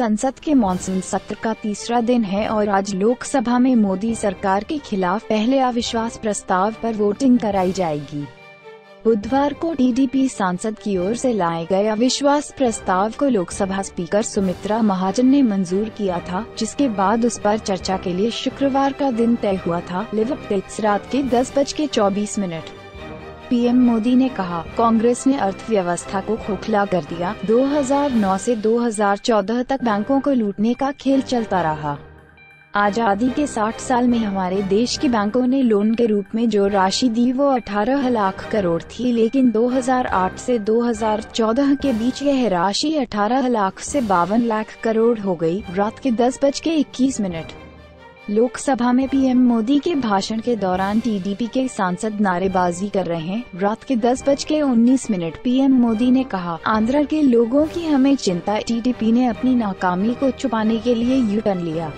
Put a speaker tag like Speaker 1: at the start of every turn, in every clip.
Speaker 1: संसद के मॉनसून सत्र का तीसरा दिन है और आज लोकसभा में मोदी सरकार के खिलाफ पहले अविश्वास प्रस्ताव पर वोटिंग कराई जाएगी। बुधवार को टीडीपी सांसद की ओर से लाए गए अविश्वास प्रस्ताव को लोकसभा स्पीकर सुमित्रा महाजन ने मंजूर किया था, जिसके बाद उस पर चर्चा के लिए शुक्रवार का दिन तय हुआ था। रात के 10:24। पीएम मोदी ने कहा, कांग्रेस ने अर्थव्यवस्था को खोखला कर दिया। 2009 से 2014 तक बैंकों को लूटने का खेल चलता रहा। आजादी के 60 साल में हमारे देश के बैंकों ने लोन के रूप में जो राशि दी वो 18 लाख करोड़ थी, लेकिन 2008 से 2014 के बीच यह राशि 18 लाख से 52 लाख करोड़ हो गई। रात के 10:21। लोकसभा में पीएम मोदी के भाषण के दौरान टीडीपी के सांसद नारेबाजी कर रहे हैं। रात के 10:19। पीएम मोदी ने कहा, आंध्र के लोगों की हमें चिंता। टीडीपी ने अपनी नाकामी को छुपाने के लिए यू टर्न लिया।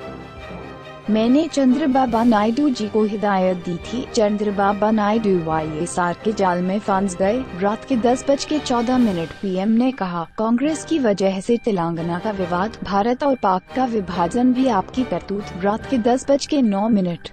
Speaker 1: मैंने चंद्रबाबू नायडू जी को हिदायत दी थी। चंद्रबाबू नायडू वाईएसआर के जाल में फंस गए। रात के 10:14। पीएम ने कहा, कांग्रेस की वजह से तेलंगाना का विवाद, भारत और पाक का विभाजन भी आपकी करतूत। रात के 10:09।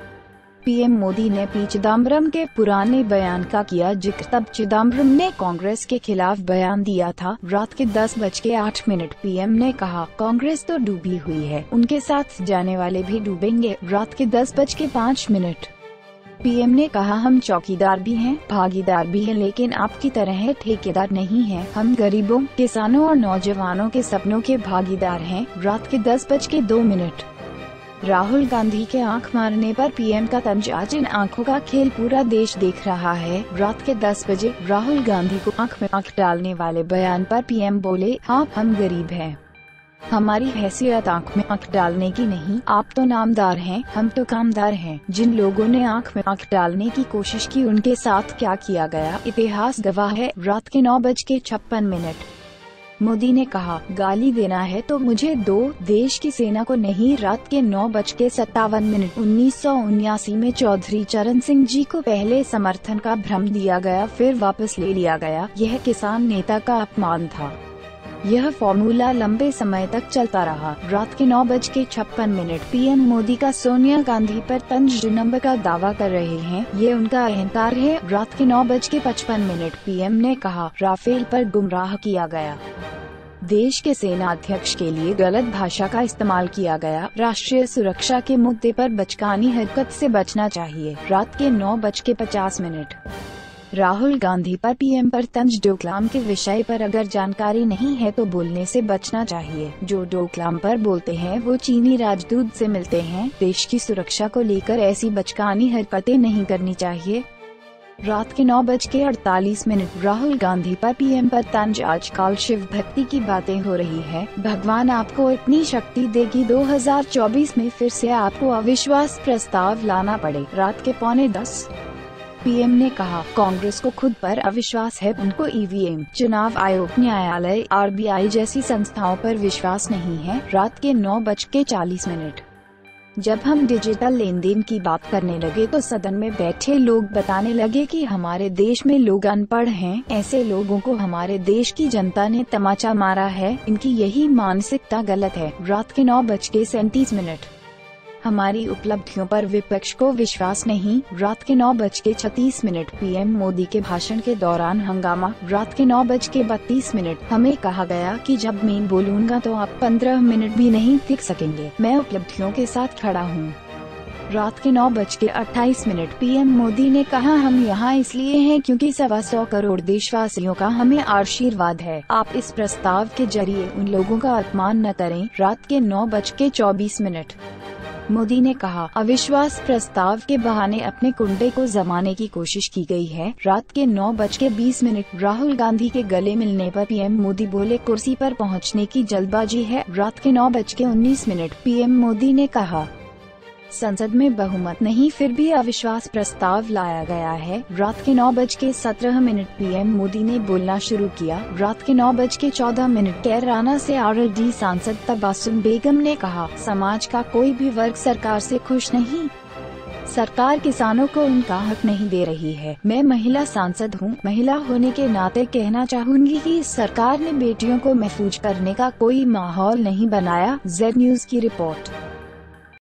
Speaker 1: पीएम मोदी ने पी चिदम्बरम के पुराने बयान का किया जिक्र। तब चिदम्बरम ने कांग्रेस के खिलाफ बयान दिया था। रात के 10:08। पीएम ने कहा, कांग्रेस तो डूबी हुई है, उनके साथ जाने वाले भी डूबेंगे। रात के 10:05। पीएम ने कहा, हम चौकीदार भी हैं, भागीदार भी हैं, लेकिन आपकी तरह ठेकेदार नहीं हैं। हम गरीबों, किसानों और नौजवानों के सपनों के भागीदार हैं। रात के 10:02। राहुल गांधी के आंख मारने पर पीएम का तंज। आज इन आंखों का खेल पूरा देश देख रहा है। रात के 10 बजे राहुल गांधी को आंख में आंख डालने वाले बयान पर पीएम बोले, हाँ हम गरीब हैं, हमारी हैसियत आंख में आंख डालने की नहीं। आप तो नामदार हैं, हम तो कामदार हैं। जिन लोगों ने आंख में आंख डालने की कोशिश की उनके साथ क्या किया गया, इतिहास गवाह है। रात के 9:56। मोदी ने कहा, गाली देना है तो मुझे दो, देश की सेना को नहीं। रात के 9:57। 1979 में चौधरी चरण सिंह जी को पहले समर्थन का भ्रम दिया गया, फिर वापस ले लिया गया। यह किसान नेता का अपमान था। यह फॉर्मूला लंबे समय तक चलता रहा। रात के 9:56। पीएम मोदी का सोनिया गांधी पर तंज नंबर का दावा कर रहे हैं, ये उनका अहंकार है। रात के 9:55। पीएम ने कहा, राफेल पर गुमराह किया गया, देश के सेना अध्यक्ष के लिए गलत भाषा का इस्तेमाल किया गया। राष्ट्रीय सुरक्षा के मुद्दे पर बचकानी हरकत से बचना चाहिए। रात के 9:50। राहुल गांधी पर पीएम पर तंज। डोकलाम के विषय पर अगर जानकारी नहीं है तो बोलने से बचना चाहिए। जो डोकलाम पर बोलते हैं वो चीनी राजदूत से मिलते हैं। देश की सुरक्षा को लेकर ऐसी बचकानी हरकतें नहीं करनी चाहिए। रात के 9:48। राहुल गांधी पर पीएम पर तंज। आजकल शिव भक्ति की बातें हो रही है, भगवान आपको इतनी शक्ति देगी 2024 में फिर से आपको अविश्वास प्रस्ताव लाना पड़े। रात के 9:45। पीएम ने कहा, कांग्रेस को खुद पर अविश्वास है, उनको ईवीएम, चुनाव आयोग, न्यायालय, आरबीआई जैसी संस्थाओं पर विश्वास नहीं है। रात के 9:40। जब हम डिजिटल लेन देन की बात करने लगे तो सदन में बैठे लोग बताने लगे कि हमारे देश में लोग अनपढ़ हैं, ऐसे लोगों को हमारे देश की जनता ने तमाचा मारा है, इनकी यही मानसिकता गलत है। रात के 9:37। हमारी उपलब्धियों पर विपक्ष को विश्वास नहीं। रात के 9:36। पीएम मोदी के भाषण के दौरान हंगामा। रात के 9:32। हमें कहा गया कि जब मैं बोलूँगा तो आप 15 मिनट भी नहीं टिक सकेंगे, मैं उपलब्धियों के साथ खड़ा हूँ। रात के 9:28। पीएम मोदी ने कहा, हम यहाँ इसलिए हैं क्योंकि 125 करोड़ देशवासियों का हमें आशीर्वाद है। आप इस प्रस्ताव के जरिए उन लोगों का अपमान न करें। रात के 9:24। मोदी ने कहा, अविश्वास प्रस्ताव के बहाने अपने कुंडे को जमाने की कोशिश की गई है। रात के 9:20। राहुल गांधी के गले मिलने पर पीएम मोदी बोले, कुर्सी पर पहुंचने की जल्दबाजी है। रात के 9:19। पीएम मोदी ने कहा, संसद में बहुमत नहीं फिर भी अविश्वास प्रस्ताव लाया गया है। रात के 9:17। पीएम मोदी ने बोलना शुरू किया। रात के 9:14। कैराना से आरएलडी सांसद तबासुम बेगम ने कहा, समाज का कोई भी वर्ग सरकार से खुश नहीं। सरकार किसानों को उनका हक नहीं दे रही है। मैं महिला सांसद हूं, महिला होने के नाते कहना चाहूंगी कि इस सरकार ने बेटियों को महफूज करने का कोई माहौल नहीं बनाया। Z न्यूज की रिपोर्ट।